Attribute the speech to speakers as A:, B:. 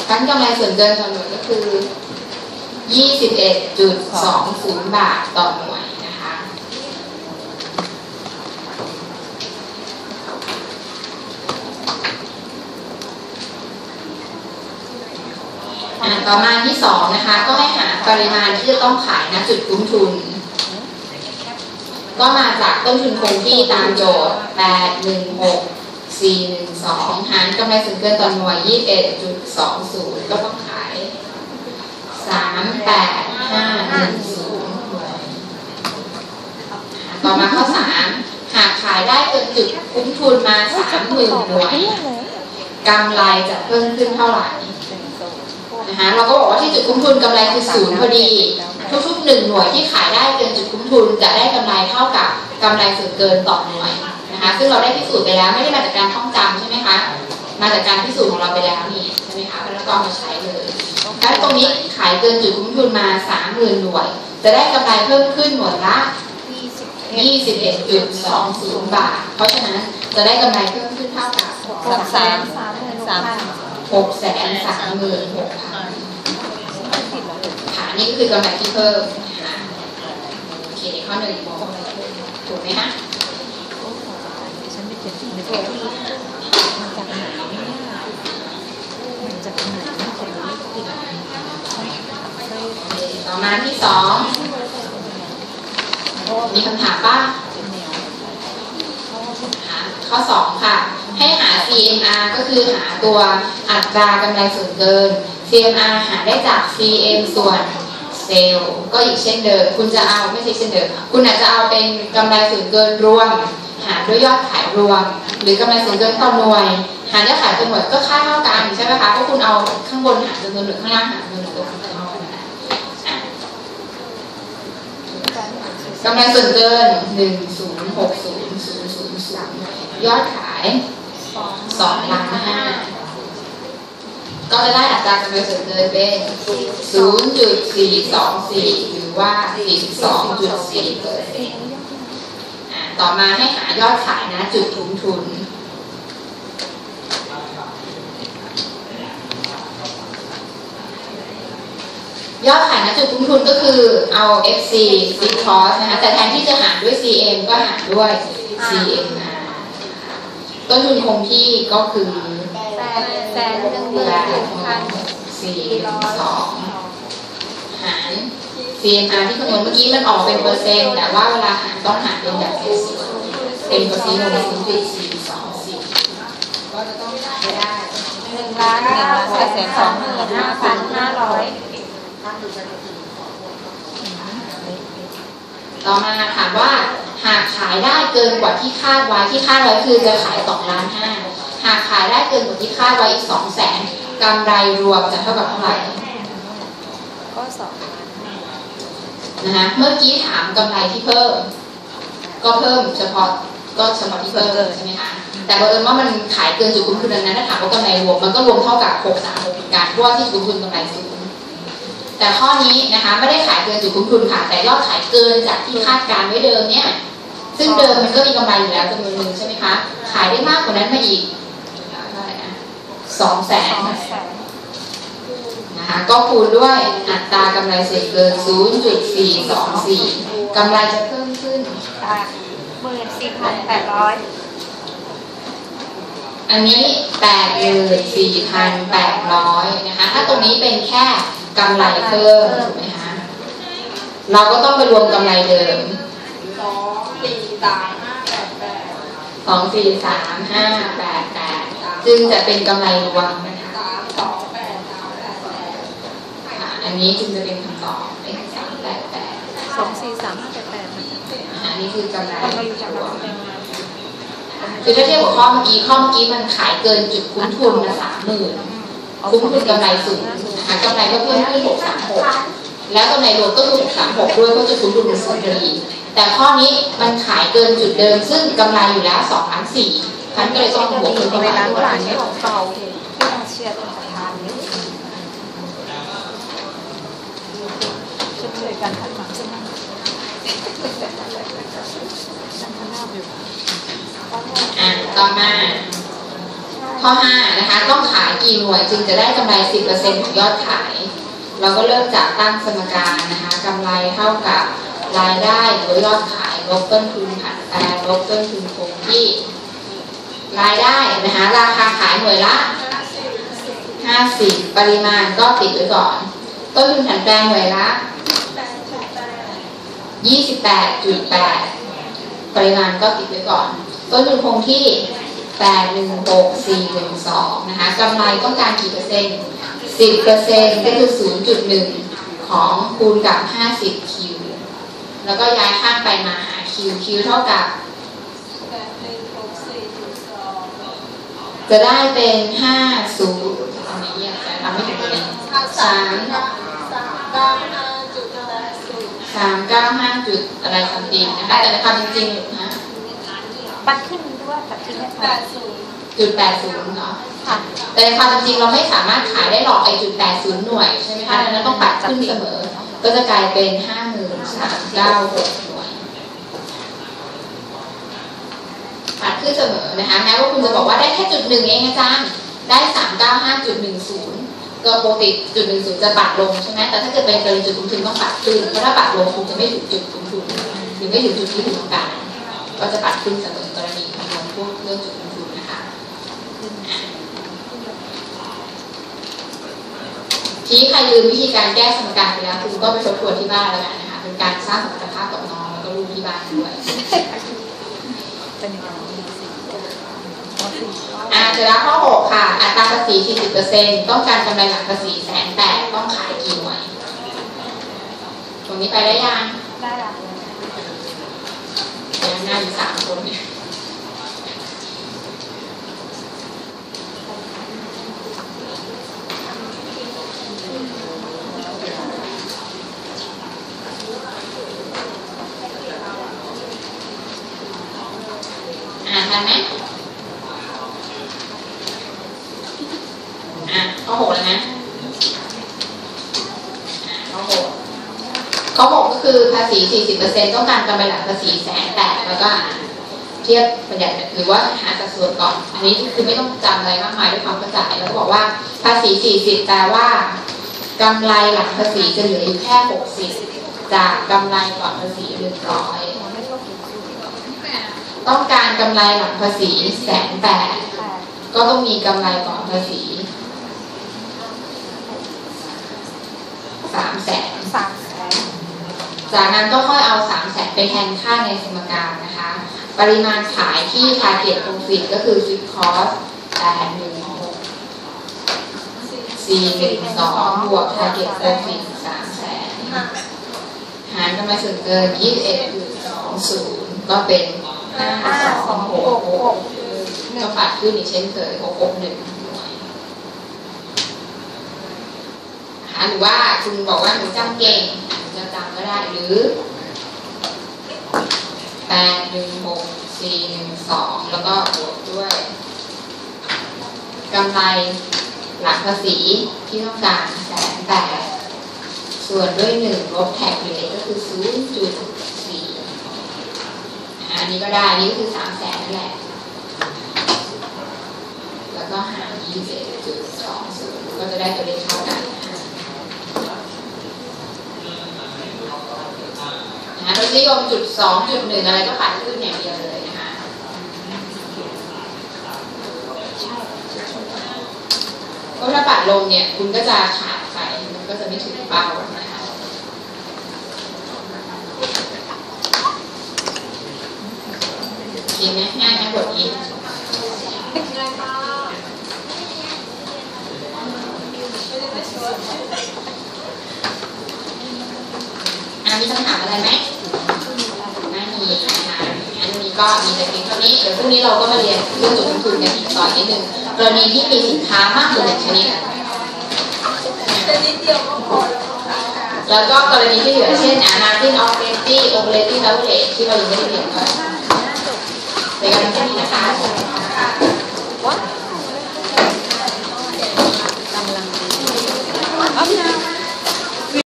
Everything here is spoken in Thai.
A: ชั้นกำไรส่วนเกินต่อหน่วยก็คือ 21.20 บาทต่อหน่วยนะคะต่อมาที่2นะคะก็ให้หาปริมาณที่จะต้องขายณจุดคุ้มทุนก็มาจากต้นทุนคงที่ตามโจทย์ 816,412 หารกำไรส่วนเกินต่อหน่วย 21.20 ก็ต้องขาย 38510 ต่อมาข้อ 3 หากขายได้เกินจุดคุ้มทุนมา 30,000 หน่วยกำไรจะเพิ่มขึ้นเท่าไหร่นะคะเราก็บอกว่าที่จุดคุ้มทุนกำไรคือ0พอดีทุกๆ1หน่วยที่ขายได้เกินจุดคุ้มทุนจะได้กำไรเท่ากับกำไรส่วนเกินต่อหน่วยนะคะซึ่งเราได้พิสูจน์ไปแล้วไม่ได้มาจากการท่องจำใช่ไหมคะมาจากการพิสูจน์ของเราไปแล้วนี่ใช่ไหมคะแล้วก็เอามาใช้เลยถ้าตรงนี้ขายเกินจุดคุ้มทุนมา 30,000 หน่วยจะได้กำไรเพิ่มขึ้นหน่วยละ21.20 บาทเพราะฉะนั้นจะได้กำไรเพิ่มขึ้นเท่ากับ636,000 ค่ะนี่ก็คือกำไรที่เพิ่มนะคะโอเคข้อ1ถูกไหมคะต่อมาที่2มีคำถามป่ะข้อ2ค่ะให้หา CMR ก็คือหาตัวอัตรากำไรส่วนเกิน CMR หาได้จาก CM ส่วนเซลล์ก็อีกเช่นเดิมคุณจะเอาไม่ใช่เช่นเดิมคุณอาจจะเอาเป็นกำไรส่วนเกินรวมหารด้วยยอดขายรวมหรือกำไรส่วนเกินต่อหน่วยหารยอดขายต่อหน่วยก็ค่าเท่ากันใช่ไหมคะเพราะคุณเอาข้างบนหารจำนวนหน่วยข้างล่างหารจำนวนหน่วยก็เท่ากันกำไรส่วนเกิน 1060000 ยอดขาย 2,500,000 ก็จะได้อัตรากำไรส่วนเกินเป็น 0.424 หรือว่า 42.4% ต่อมาให้หายอดขายนะจุดคุ้มทุนยอดขายณจุดคุ้มทุนก็คือเอา FC fixed cost นะคะแต่แทนที่จะหารด้วย CM ก็หารด้วย CMR ต้นทุนคงที่ก็คือ812,000 หาร CMR ที่คำนวณเมื่อกี้มันออกเป็นเปอร์เซ็นต์แต่ว่าเวลาหารต้องหารเป็นแบบเป็นส่วนเป็นเปอร์เซ็นต์ลงใน0.424ก็จะต้องได้1,125,500ต่อมาถามว่าหากขายได้เกินกว่าที่คาดไว้คือจะขาย 2,500,000 หากขายได้เกินกว่าที่คาดไว้อีก 200,000 กำไรรวมจะเท่ากับเท่าไหร่ก็2,000,000นะคะเมื่อกี้ถามกำไรที่เพิ่มก็เพิ่มเฉพาะที่เพิ่มใช่ไหมคะแต่บังเอิญว่ามันขายเกินจุดคุ้มทุนนั้นถ้าถามว่ากำไรรวมมันก็รวมเท่ากับ636เป็นการเพราะว่าที่จุดคุ้มทุนกำไรสูงแต่ข้อนี้นะคะไม่ได้ขายเกินจุดคุ้มทุนค่ะแต่ยอดขายเกินจากที่คาดการไว้เดิมเนี่ยซึ่งเดิมมันก็มีกำไรอยู่แล้วจำนวนหนึ่งใช่ไหมคะขายได้มากกว่านั้นมาอีกเท่าไหร่นะ200,000นะคะก็คูณด้วยอัตรากำไรส่วนเกิน 0.424 กำไรจะเพิ่มขึ้น
B: 14,800
A: อันนี้ 84,800 นะคะถ้าตรงนี้เป็นแค่กำไรเพิ่มถูกไหมคะเราก็ต้องไปรวมกำไรเดิม 243,588 จึงจะเป็นกำไรรวมนะคะอันนี้จึงจะเป็นคำตอบเป็น388
B: 243,588
A: นี่คือกำไรรวมคือถ้าเทียบกับข้อเมื่อกี้มันขายเกินจุดคุ้มทุนนะ30,000คุ้มทุนกำไรสูงนะคะกำไรก็เพิ่มขึ้น636แล้วกำไรรวมก็คือ636ด้วยเพราะจุดคุ้มทุนมันสูงพอดีแต่ข้อนี้มันขายเกินจุดเดิมซึ่งกำไรอยู่แล้ว2,400,000พันก็เลยต้องบวกขึ้นไปร้านหลานเนี่ยของเก่าที่มาเชียร์เป็นประธานเนี่ยช่วยกันขัดหลังใช่ไหมต่อมาข้อ5นะคะต้องขายกี่หน่วยจึงจะได้กำไร 10% ของยอดขายเราก็เริ่มจากตั้งสมการนะคะกำไรเท่ากับรายได้หรือยอดขายลบต้นทุนผันแปรลบต้นทุนคงที่รายได้นะคะราคาขายหน่วยละ50ปริมาณก็ติดไว้ก่อนต้นทุนผันแปรหน่วยละ28.8 ปริมาณก็ติดไว้ก่อนต้นทุนคงที่816,412นะคะกำไรต้องการกี่เปอร์เซ็นต์ 10% ก็คือ 0.1 ของคูณกับ50 คิวแล้วก็ย้ายข้างไปมาหาคิวเท่ากับจะได้เป็น50ทำไมเงียบแต่ทำไม่ถึงเลย395จุดอะไรซัมติงนะคะแต่ในความจริงนะ
B: ปัดขึ้นด้วยปัดขึ้น
A: 80เนาะแต่ในความจริงเราไม่สามารถขายได้หรอกไอ้.80 หน่วยใช่ไหมคะดังนั้นต้องปัดขึ้นเสมอก็จะกลายเป็น 5396 หน่วยปัดขึ้นเสมอนะคะแม้ว่าคุณจะบอกว่าได้แค่.1เองอาจารย์ได้ 395.10 ก็ปกติ.10 จะปัดลงใช่ไหมแต่ถ้าเกิดเป็นกรณีจุดสูงสุดต้องปัดขึ้นเพราะถ้าปัดลงคุณจะไม่ถึงจุดสูงสุดหรือไม่ถึงจุดที่คุณต้องการก็จะปัดขึ้นเสมอกรณีคำนวณพวกเรื่องจุดสูงสุดนะคะทีนี้ใครลืมวิธีการแก้สมการไปแล้วคุณก็ไปทบทวนที่บ้านแล้วกันนะคะเป็นการสร้างสมรรถภาพกับน้องแล้วก็ลูกที่บ้านด้วยเสร็จแล้วข้อ6ค่ะอัตราภาษี 40% ต้องการกำไรหลังภาษี180,000ต้องขายกี่หน่วยตรงนี้ไปได้ยัง
B: ได้แล้ว
A: ยังน่าอยู่3 คนเนี่ยทันไหมข้อ6แล้วนะข้อ6ก็คือภาษี 40% ต้องการกำไรหลังภาษี180,000แล้วก็เทียบประหยัดหรือว่าหาสัดส่วนก่อนอันนี้คือไม่ต้องจำอะไรมากมายด้วยความเข้าใจแล้วก็บอกว่าภาษี 40แปลว่ากำไรหลังภาษีจะเหลืออยู่แค่60จากกำไรก่อนภาษี100ต้องการกำไรหลังภาษี180,000ก็ต้องมีกำไรก่อนภาษี300,000จากนั้นก็ค่อยเอา300,000ไปแทนค่าในสมการนะคะปริมาณขายที่ target profit ก็คือ fixed cost 816,412 บวก target profit 300,000หารกำไรส่วนเกิน 21.20 ก็เป็น5266ก็ปัดขึ้นอีกเช่นเคย661หรือว่าคุณบอกว่าหนูจำเก่งจะจำก็ได้หรือ816,412แล้วก็บวกด้วยกำไรหลังภาษีที่ต้องการ180,000ส่วนด้วย1ลบแท็กเรทก็คือ 0.4 อันนี้ก็ได้นี่ก็คือ300,000นั่นแหละแล้วก็หาร 21.20 ก็จะได้ตัวเลขเท่ากันรสนิยม.2.1 อะไรก็ปัดขึ้นอย่างเดียวเลยนะคะเพราะถ้าปัดลงเนี่ยคุณก็จะขาดไปมันก็จะไม่ถึงเป้านะคะดีไหมง่ายไหมบทนี้ง่ายมากมีคำถามอะไรไหมไม่มีนะคะงั้นนี้ก็มีแต่เพียงเท่านี้เดี๋ยวพรุ่งนี้เราก็มาเรียนเรื่องจุดลงทุนกันอีกต่อนิดนึงกรณีที่มีสินค้ามากกว่า1ชนิดแล้วก็กรณีที่เหลือเช่นmargin of safety operating leverage ที่เรายังไม่ได้เรียนกันในการที่